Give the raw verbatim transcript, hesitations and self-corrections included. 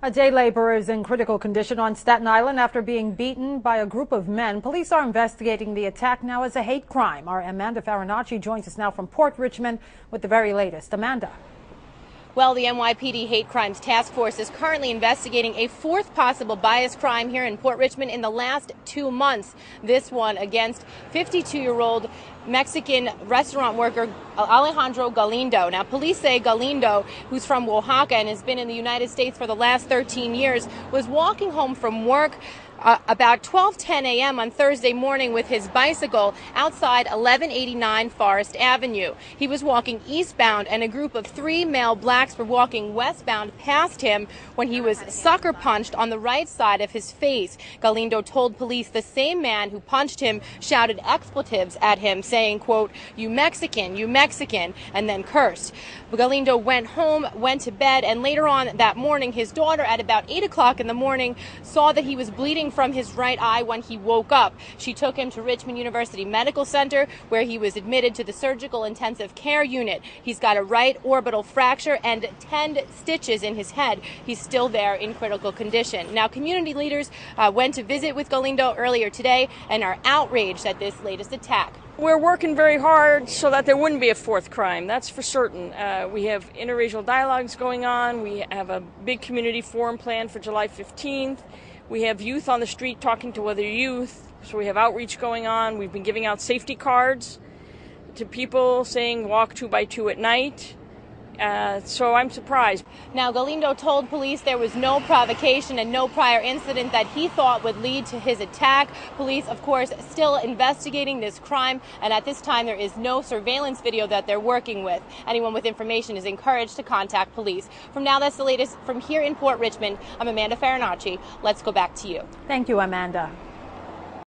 A day laborer is in critical condition on Staten Island after being beaten by a group of men. Police are investigating the attack now as a hate crime. Our Amanda Farinacci joins us now from Port Richmond with the very latest. Amanda. Well, the N Y P D Hate Crimes Task Force is currently investigating a fourth possible bias crime here in Port Richmond in the last two months. This one against fifty-two-year-old Mexican restaurant worker Alejandro Galindo. Now, police say Galindo, who's from Oaxaca and has been in the United States for the last thirteen years, was walking home from work Uh, about twelve ten a m on Thursday morning with his bicycle outside eleven eighty-nine Forest Avenue. He was walking eastbound and a group of three male blacks were walking westbound past him when he was sucker punched on the right side of his face. Galindo told police the same man who punched him shouted expletives at him, saying, quote, "You Mexican, you Mexican," and then cursed. Galindo went home, went to bed, and later on that morning, his daughter at about eight o'clock in the morning saw that he was bleeding from his right eye when he woke up. She took him to Richmond University Medical Center, where he was admitted to the surgical intensive care unit. He's got a right orbital fracture and ten stitches in his head. He's still there in critical condition. Now, community leaders uh, went to visit with Galindo earlier today and are outraged at this latest attack. We're working very hard so that there wouldn't be a fourth crime, that's for certain. Uh, we have interracial dialogues going on. We have a big community forum planned for July fifteenth. We have youth on the street talking to other youth, so we have outreach going on. We've been giving out safety cards to people saying walk two by two at night. Uh, so I'm surprised. Now, Galindo told police there was no provocation and no prior incident that he thought would lead to his attack. Police, of course, still investigating this crime, and at this time there is no surveillance video that they're working with. Anyone with information is encouraged to contact police. From now, that's the latest from here in Port Richmond. I'm Amanda Farinacci. Let's go back to you. Thank you, Amanda.